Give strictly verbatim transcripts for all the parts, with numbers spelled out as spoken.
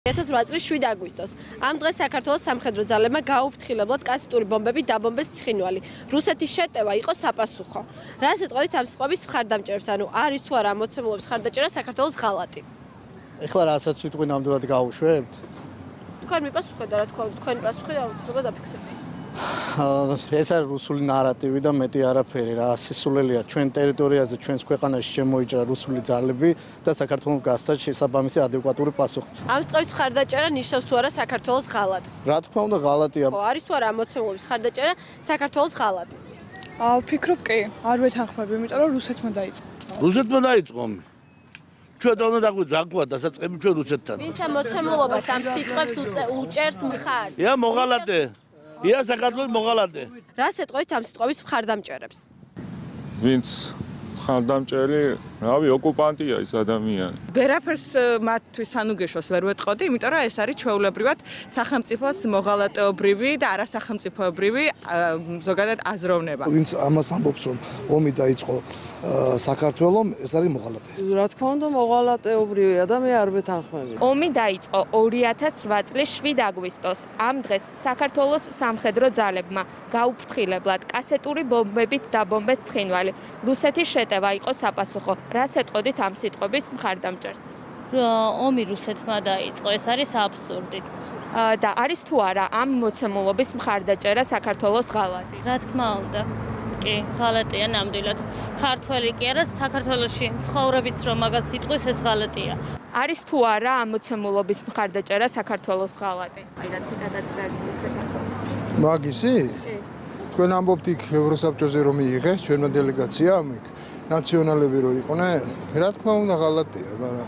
ორი ათას ოთხ წლის შვიდ აგვისტოს ამ დღეს საქართველოს სამხედრო ძალებმა გაუფრთხილებლად კასეტური ბომბებით დაბომბეს ცხინვალი. რუსეთის შეტევა იყო საპასუხო. რა ეტყოდით ამ სიტყვების მხარდამჭერებს, ანუ არის თუ არა მოცემულობის მხარდაჭერა საქართველოს ღალატი? ეხლა რასაც ვიტყვი ნამდვილად გავუშვებთ? თქვენ მიპასუხეთ და რა თქვა, თქვენი პასუხი აუცილებლად დაფიქსირდეთ. ეს არის რუსული ნარატივი და მეტი არაფერი რა. სისულელია ჩვენ ტერიტორიაზე, ჩვენს ქვეყანაში შემოიჭრა რუსული ძალები და საქართველოს გასცა შესაბამისი ადეკვატური პასუხი. ამ სიტყვის მხარდაჭერა ნიშნავს თუ არა საქართველოს ღალატს? რა თქმა უნდა ღალატია. არის თუ არა მოცემულობის მხარდაჭერა საქართველოს ღალატი? აა ვფიქრობ კი, არ ვეთანხმები, იმიტომ რომ რუსეთმა დაიწყო. რუსეთმა დაიწყო. ჩვენ და უნდა დაგვიძაგვა დასაწყები ჩვენ რუსეთთან. ვინც ამ მოცემულობას ამ სიტყვებს უჭერს მხარს? ია მოღალატე. ია საქართველოს მოღალატე. რა ეტყოდით ამ სიტყვების მხარდამჭერებს? ვინც მხარდამჭერი, რავი, ოკუპანტია ეს ადამიანი. ვერაფერს მათთვის სანუგეშოს ვერ ვეტყოდი, იმიტომ რომ ეს არის ჩვეულებრივად სახელმწიფოს მოღალატეობრივი და არასახელმწიფოებრივი ზოგადად აზროვნება. ვინც ამას ამბობს, რომ ომი დაიწყო საქართველოს, ეს არის მოღალატე. რა თქმა უნდა, მოღალატეობრივია და მე არ ვეთანხმები. ომი დაიწყო ორი ათას ოთხ წლის შვიდ აგვისტოს. ამ დღეს საქართველოს სამხედრო ძალებმა გაუფრთხილებლად კასეტური ბომბებით დაბომბეს ცხინვალი. რუსეთის შეტევა იყო საპასუხო. რა ეტყოდით ამ სიტყვების მხარდამჭერს? ომი რუსეთმა დაიწყო, ეს არის აბსურდი. და არის თუ არა ამ მოცემულობის მხარდაჭერა საქართველოს ღალატი? რა თქმა უნდა. კი, ღალატია ნამდვილად. ქართველი კი არა, საქართველოში ცხოვრებიც რომ მაგას იტყვის, ეს ღალატია. არის თუ არა ამ მოცემულობის მხარდაჭერა საქართველოს ღალატი? აი რა ციტატაც დაგიქვეთ. მაგისი? თქვენ ამბობთ იქ ევროსაბჭოზე რომ მიიღეს ჩვენმა დელეგაციამ იქ ნაციონალები რო იყვნენ? რა თქმა უნდა ღალატია, მაგრამ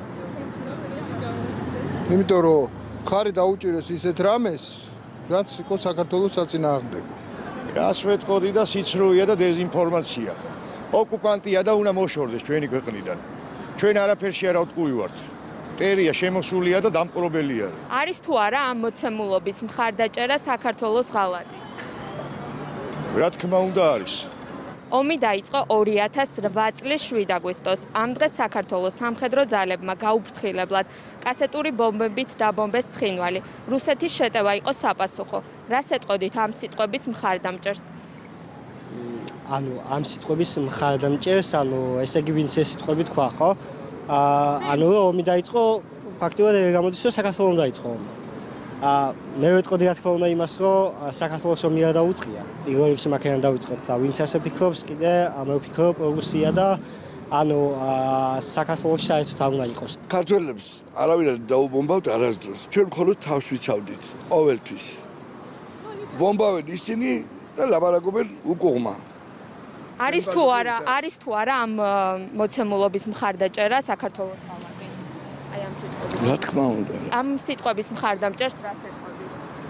იმიტომ რომ ხარი დაუჭირეს ისეთ რამეს, რაც იყო საქართველოს საწინააღმდეგო. რას ვეტყოდი და სიცრუეა და დეზინფორმაცია. ოკუპანტია და უნდა მოშორდეს ჩვენი ქვეყნიდან. ჩვენ არაფერში არ ვტყუივართ. ტერია შემოსულია და დამპყრობელია. არის თუ არა ამ მოცემულობის მხარდაჭერა საქართველოს ღალატი? რა თქმა უნდა არის. ომი დაიწყო ორი ათას ოთხ წლის შვიდ აგვისტოს. ამ დღეს საქართველოს სამხედრო ძალებმა გაუფრთხილებლად კასეტური ბომბებით დაბომბეს ცხინვალი. რუსეთის შეტევა იყო საპასუხო. რა ეტყოდით ამ სიტყვების მხარდამჭერს? ანუ ამ სიტყვების მხარდამჭერს, ანუ ესე იგი ვინც ეს სიტყვები თქვა, ხო? აა ანუ ომი დაიწყო, ფაქტობრივად გამოდის რომ საქართველოს დაიწყო ომი. აა მე ვეტყოდი რა თქმა უნდა იმას, რომ საქართველოს ომი არ დაუწყია. იგორიქსი მაქედან დაიწყო და ვინც ასე ფიქრობს, კიდე ამე ვფიქრობ რუსია და ანუ საქართველოს საერთოდ არ უნდა იყოს. ქართველებს არავინ არ დაუბომბავთ არასდროს. ჩვენ მხოლოდ თავს ვიცავდით ყოველთვის. ბომბავენ ისინი და ლაპარაკობენ უკუღმა. არის თუ არა, არის თუ არა ამ მოცემულობის მხარდაჭერა საქართველოს ღალატი? აი ამ სიტყვების. რა თქმა უნდა. ამ სიტყვების მხარდამჭერს რა ეტყოდით?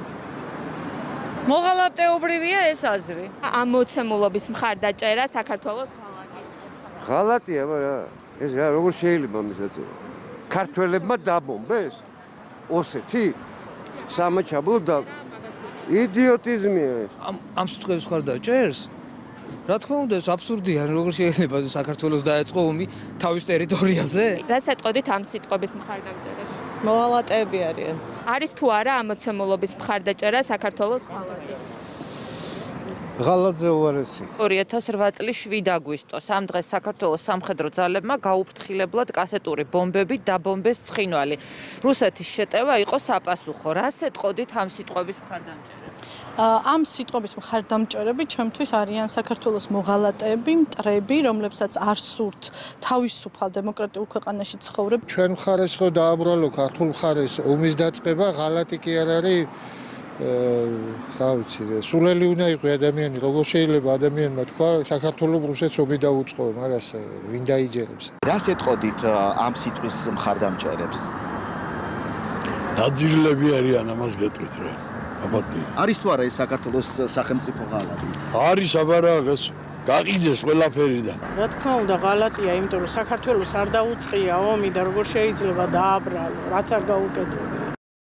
მოღალატეობრივია ეს აზრი. ამ მოცემულობის მხარდაჭერა საქართველოს ღალატი? ღალატია, მაგრამ ეს რა როგორ შეიძლება მისაწოდეს? ქართველებმა დაბომბეს? ოსეთი? სამაჩაბლო და იდიოტიზმია ეს. ამ ამ სიტყვების მხარდაჭერს? რა თქმა უნდა, ეს აბსურდია, როგორ შეიძლება საქართველოს დაეწყო ომი თავის ტერიტორიაზე? რა ეტყოდით ამ სიტყვების მხარდამჭერებს? მოღალატეები არიან. არის თუ არა ამ მოცემულობის მხარდაჭერა საქართველოს ღალატი? ღალატზე უარესი. ორი ათას ოთხ წლის შვიდ აგვისტოს. ამ დღეს საქართველოს სამხედრო ძალებმა გაუფრთხილებლად კასეტური ბომბებით დაბომბეს ცხინვალი. რუსეთის შეტევა იყო საპასუხო. რა ეტყოდით ამ სიტყვების მხარდამჭერებს? ამ სიტყვების მხარდამჭერები ჩემთვის არიან საქართველოს მოღალატეები, მტრები, რომლებსაც არ სურთ თავისუფალ დემოკრატიულ ქვეყანაში ცხოვრებ. ჩვენ მხარეს ხო დააბრალო ქართულ მხარეს ომის დაწყება, ღალატი კი არ არის. რა ვიცი, სულელი უნდა იყოს ადამიანი, როგორ შეიძლება ადამიანმა თქვა საქართველოს რუსეთს ომი დაუწყო, მაგას ვინ დაიჯერებს? რა ეტყოდით ამ სიტყვის მხარდამჭერებს? დაძირლები არიან ამას გეტყვით რა. არის თუ არა ეს საქართველოს სახელმწიფო ღალატი? არის აბარაღეს. გაყიდეს ყველაფერი და. რა თქმა უნდა ღალატია, იმიტომ რომ საქართველოს არ დაუწყია ომი და როგორ შეიძლება დააბრალო, რაც არ გაუკეთებია.